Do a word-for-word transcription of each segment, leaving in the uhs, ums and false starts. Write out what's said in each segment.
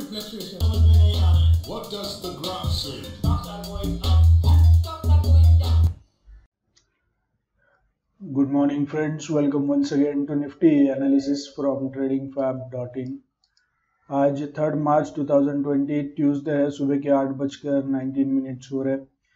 fluctuation समझ में नहीं आ रहा है. What does the graph say? Stocks are going up. Stocks are going down. Good morning friends, welcome once again to Nifty analysis from trading fab dot in. आज third March दो हज़ार बीस Tuesday है, सुबह के आठ बजकर नाइनटीन मिनट्स हो रहे.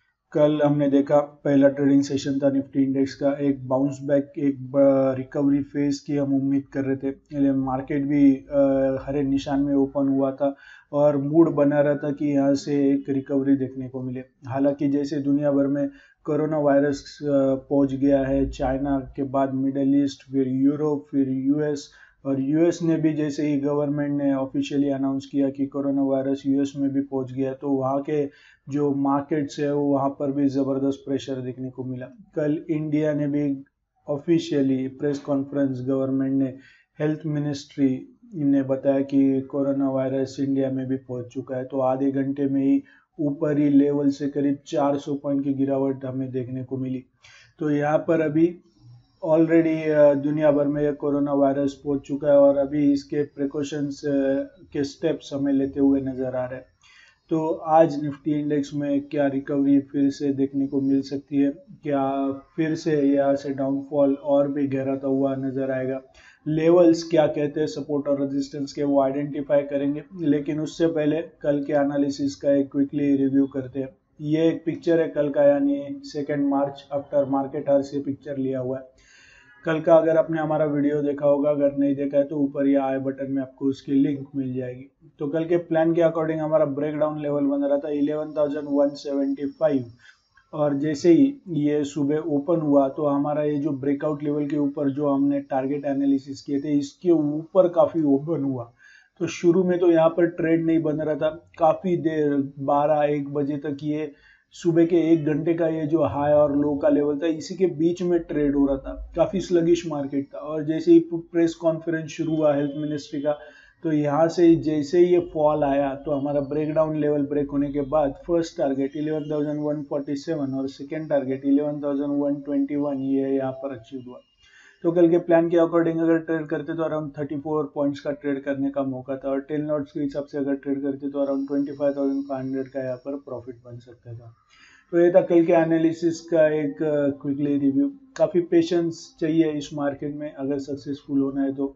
कल हमने देखा पहला ट्रेडिंग सेशन था निफ्टी इंडेक्स का, एक बाउंस बैक, एक रिकवरी फेज की हम उम्मीद कर रहे थे. मार्केट भी हरे निशान में ओपन हुआ था और मूड बना रहा था कि यहाँ से एक रिकवरी देखने को मिले. हालांकि जैसे दुनिया भर में कोरोना वायरस पहुंच गया है, चाइना के बाद मिडल ईस्ट, फिर यूरोप, फिर यूएस, और यूएस ने भी जैसे ही गवर्नमेंट ने ऑफिशियली अनाउंस किया कि कोरोना वायरस यूएस में भी पहुंच गया, तो वहाँ के जो मार्केट्स है वो वहाँ पर भी ज़बरदस्त प्रेशर देखने को मिला. कल इंडिया ने भी ऑफिशियली प्रेस कॉन्फ्रेंस, गवर्नमेंट ने, हेल्थ मिनिस्ट्री ने बताया कि कोरोना वायरस इंडिया में भी पहुंच चुका है. तो आधे घंटे में ही ऊपरी लेवल से करीब चार सौ पॉइंट की गिरावट हमें देखने को मिली. तो यहाँ पर अभी ऑलरेडी दुनिया भर में कोरोना वायरस पहुंच चुका है और अभी इसके प्रिकॉशंस के स्टेप्स हमें लेते हुए नज़र आ रहे हैं. तो आज निफ्टी इंडेक्स में क्या रिकवरी फिर से देखने को मिल सकती है, क्या फिर से यहाँ से डाउनफॉल और भी गहराता हुआ नज़र आएगा, लेवल्स क्या कहते हैं सपोर्ट और रेजिस्टेंस के, वो आइडेंटिफाई करेंगे. लेकिन उससे पहले कल के एनालिसिस का एक क्विकली रिव्यू करते हैं. ये एक पिक्चर है कल का, यानी second March after market hour से पिक्चर लिया हुआ है कल का. अगर आपने हमारा वीडियो देखा होगा, अगर नहीं देखा है तो ऊपर या आई बटन में आपको उसकी लिंक मिल जाएगी. तो कल के प्लान के अकॉर्डिंग हमारा ब्रेकडाउन लेवल बन रहा था eleven thousand one seventy five, और जैसे ही ये सुबह ओपन हुआ तो हमारा ये जो ब्रेकआउट लेवल के ऊपर जो हमने टारगेट एनालिसिस किए थे, इसके ऊपर काफ़ी ओपन हुआ. तो शुरू में तो यहाँ पर ट्रेड नहीं बन रहा था, काफ़ी देर बारह एक बजे तक ये सुबह के एक घंटे का ये जो हाई और लो का लेवल था, इसी के बीच में ट्रेड हो रहा था. काफ़ी स्लगिश मार्केट था. और जैसे ही प्रेस कॉन्फ्रेंस शुरू हुआ हेल्थ मिनिस्ट्री का, तो यहाँ से जैसे ही ये फॉल आया तो हमारा ब्रेकडाउन लेवल ब्रेक होने के बाद first target eleven thousand one forty seven और second target eleven thousand one twenty one ये यहाँ पर अचीव हुआ. तो कल के प्लान के अकॉर्डिंग अगर ट्रेड करते तो अराउंड थर्टी फोर पॉइंट्स का ट्रेड करने का मौका था, और टेन लॉट्स के हिसाब से अगर ट्रेड करते तो around twenty five thousand five hundred का यहाँ पर प्रॉफिट बन सकता था. तो ये था कल के एनालिसिस का एक क्विकली रिव्यू. काफ़ी पेशेंस चाहिए इस मार्केट में अगर सक्सेसफुल होना है तो.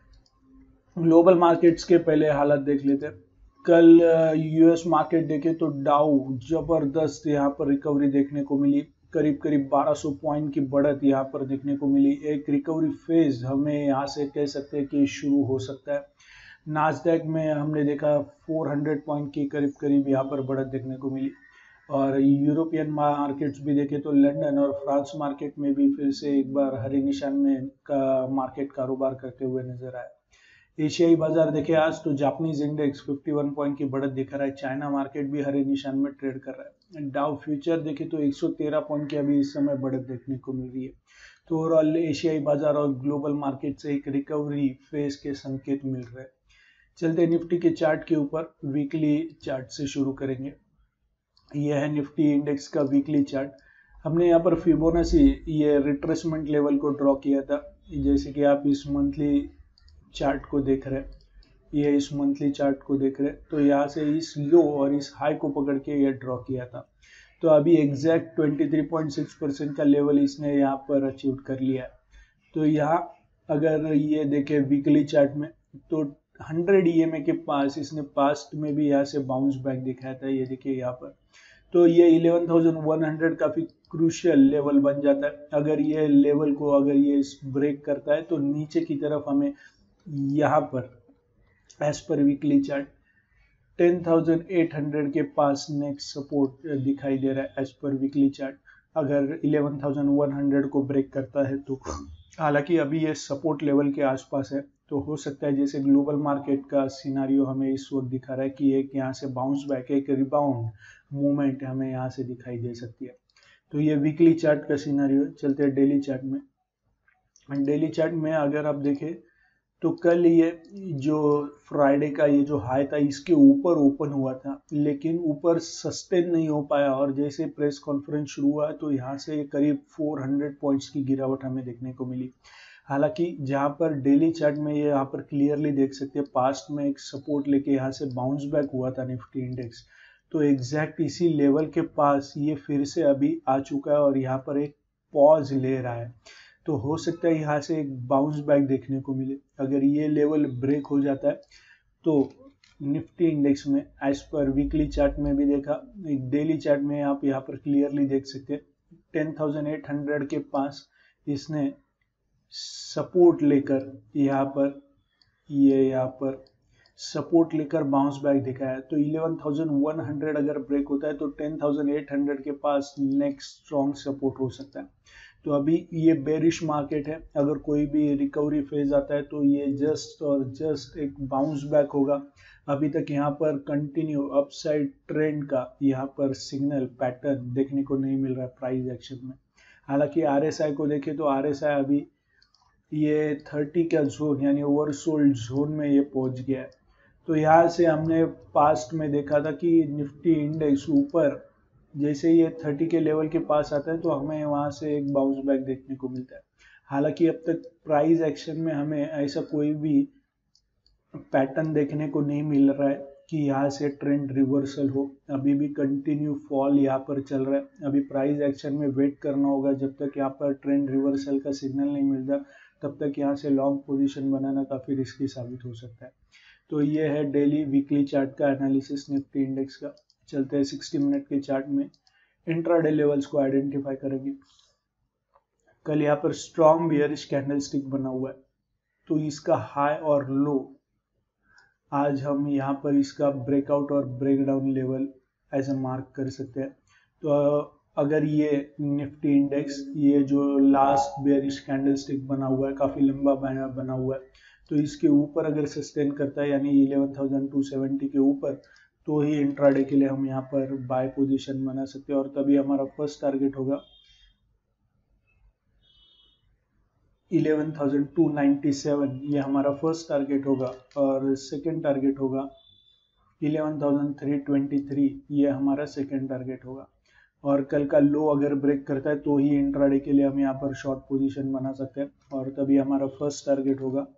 ग्लोबल मार्केट्स के पहले हालात देख लेते हैं. कल यूएस मार्केट देखे तो डाउ जबरदस्त यहाँ पर रिकवरी देखने को मिली, करीब करीब बारह सौ पॉइंट की बढ़त यहाँ पर देखने को मिली. एक रिकवरी फेज हमें यहाँ से कह सकते हैं कि शुरू हो सकता है. नास्डैक में हमने देखा चार सौ पॉइंट की करीब करीब यहाँ पर बढ़त देखने को मिली. और यूरोपियन मार्केट्स भी देखें तो लंदन और फ्रांस मार्केट में भी फिर से एक बार हरे निशान में का मार्केट कारोबार करते हुए नजर आया. एशियाई बाजार देखे आज तो जापानीज इंडेक्स इक्यावन पॉइंट की बढ़त दिखा रहा है. चाइना मार्केट भी हरे निशान में ट्रेड कर रहा है. डाउ फ्यूचर देखे तो एक सौ तेरह पॉइंट की अभी इस समय बढ़त देखने को मिल रही है. तो ओवरऑल एशियाई बाजार और ग्लोबल मार्केट से एक रिकवरी फेज के संकेत मिल रहे हैं. चलते निफ्टी के चार्ट के ऊपर, वीकली चार्ट से शुरू करेंगे. यह है निफ्टी इंडेक्स का वीकली चार्ट. हमने यहाँ पर फिबोनाची ये रिट्रेसमेंट लेवल को ड्रॉ किया था. जैसे कि आप इस मंथली चार्ट को देख रहे हैं, ये इस मंथली चार्ट को देख रहे हैं, तो यहाँ से इस लो और इस हाई को पकड़ के ये ड्रॉ किया था. तो अभी एग्जैक्ट तेईस पॉइंट सिक्स परसेंट का लेवल इसने यहाँ पर अचीव कर लिया है. तो यहाँ अगर ये देखें वीकली चार्ट में तो हंड्रेड ई एम ए के पास इसने पास्ट में भी यहाँ से बाउंस बैक दिखाया था. ये देखिए यहाँ पर, तो ये इलेवन थाउजेंड वन हंड्रेड काफ़ी क्रूशियल लेवल बन जाता है. अगर ये लेवल को अगर ये ब्रेक करता है तो नीचे की तरफ हमें यहाँ पर as per weekly chart ten thousand eight hundred के पास नेक्स्ट सपोर्ट दिखाई दे रहा है एज पर वीकली चार्ट. अगर इलेवन थाउजेंड वन हंड्रेड को ब्रेक करता है तो, हालांकि अभी ये सपोर्ट लेवल के आसपास है, तो हो सकता है जैसे ग्लोबल मार्केट का सिनारियो हमें इस वक्त दिखा रहा है कि एक यहाँ से बाउंस बैक, एक रिबाउंड मूवमेंट हमें यहाँ से दिखाई दे सकती है. तो ये वीकली चार्ट का सिनारियो है. चलते हैं डेली चार्ट में. डेली चार्ट में अगर आप देखें तो कल ये जो फ्राइडे का ये जो हाई था इसके ऊपर ओपन हुआ था, लेकिन ऊपर सस्टेन नहीं हो पाया और जैसे प्रेस कॉन्फ्रेंस शुरू हुआ तो यहाँ से करीब चार सौ पॉइंट्स की गिरावट हमें देखने को मिली। हालांकि जहाँ पर डेली चार्ट में ये यहाँ पर क्लियरली देख सकते हैं पास्ट में एक सपोर्ट लेके यहाँ से बाउंस बैक हुआ था निफ्टी इंडेक्स, तो एग्जैक्ट इसी लेवल के पास ये फिर से अभी आ चुका है और यहाँ पर एक पॉज ले रहा है। तो हो सकता है यहाँ से एक बाउंस बैक देखने को मिले। अगर ये लेवल ब्रेक हो जाता है तो निफ्टी इंडेक्स में एज पर वीकली चार्ट में भी देखा, एक डेली चार्ट में आप यहाँ पर क्लियरली देख सकते हैं टेन थाउजेंड एट हंड्रेड के पास इसने सपोर्ट लेकर यहाँ पर ये यहाँ पर सपोर्ट लेकर बाउंस बैक दिखाया है। तो इलेवन थाउजेंड वन हंड्रेड अगर ब्रेक होता है तो टेन थाउजेंड एट हंड्रेड के पास नेक्स्ट स्ट्रॉन्ग सपोर्ट हो सकता है। तो अभी ये बेरिश मार्केट है, अगर कोई भी रिकवरी फेज आता है तो ये जस्ट और जस्ट एक बाउंस बैक होगा। अभी तक यहाँ पर कंटिन्यू अपसाइड ट्रेंड का यहाँ पर सिग्नल पैटर्न देखने को नहीं मिल रहा है प्राइस एक्शन में। हालांकि आरएसआई को देखें तो आरएसआई अभी ये थर्टी का जोन यानी ओवरसोल्ड जोन में ये पहुंच गया है। तो यहाँ से हमने पास्ट में देखा था कि निफ्टी इंडेक्स ऊपर जैसे ये थर्टी के लेवल के पास आता है तो हमें वहाँ से एक बाउंस बैक देखने को मिलता है। हालांकि अब तक प्राइस एक्शन में हमें ऐसा कोई भी पैटर्न देखने को नहीं मिल रहा है कि यहाँ से ट्रेंड रिवर्सल हो। अभी भी कंटिन्यू फॉल यहाँ पर चल रहा है। अभी प्राइस एक्शन में वेट करना होगा जब तक यहाँ पर ट्रेंड रिवर्सल का सिग्नल नहीं मिलता, तब तक यहाँ से लॉन्ग पोजीशन बनाना काफ़ी रिस्की साबित हो सकता है। तो ये है डेली वीकली चार्ट का एनालिसिस निफ्टी इंडेक्स का। चलते हैं सिक्सटी मिनट के चार्ट में, इंट्राडे लेवल्स को आइडेंटिफाई करेंगे। कल यहाँ पर स्ट्रॉन्ग बियरिश कैंडलस्टिक बना हुआ है, तो इसका हाई और लो आज हम यहाँ पर इसका ब्रेकआउट और ब्रेकडाउन लेवल ऐसे मार्क कर सकते हैं। तो अगर ये निफ्टी इंडेक्स ये जो लास्ट बेयरिश कैंडलस्टिक बना हुआ है, काफ़ी लंबा बना हुआ है, तो इसके ऊपर अगर सस्टेन करता है यानी इलेवन थाउजेंड टू सेवेंटी के ऊपर, तो ही इंट्राडे के लिए हम यहाँ पर बाय पोजीशन बना सकते हैं। और तभी हमारा फर्स्ट टारगेट होगा eleven thousand two ninety seven, ये हमारा फर्स्ट टारगेट होगा। और सेकंड टारगेट होगा eleven thousand three twenty three, ये हमारा सेकंड टारगेट होगा। और कल का लो अगर ब्रेक करता है तो ही इंट्राडे के लिए हम यहाँ पर शॉर्ट पोजीशन बना सकते हैं। और तभी हमारा फर्स्ट टारगेट होगा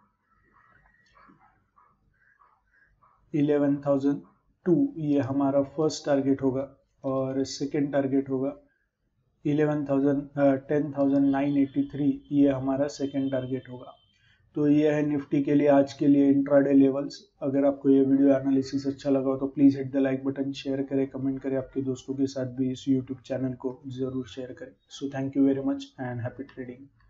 इलेवन थाउजेंड टू, ये हमारा फर्स्ट टारगेट होगा। और सेकंड टारगेट होगा eleven thousand ten thousand nine eighty three, ये हमारा सेकंड टारगेट होगा। तो ये है निफ्टी के लिए आज के लिए इंट्राडे लेवल्स। अगर आपको ये वीडियो एनालिसिस अच्छा लगा हो तो please hit the like button, share करें, कमेंट करें, आपके दोस्तों के साथ भी इस यूट्यूब चैनल को ज़रूर शेयर करें। So thank you very much and happy trading.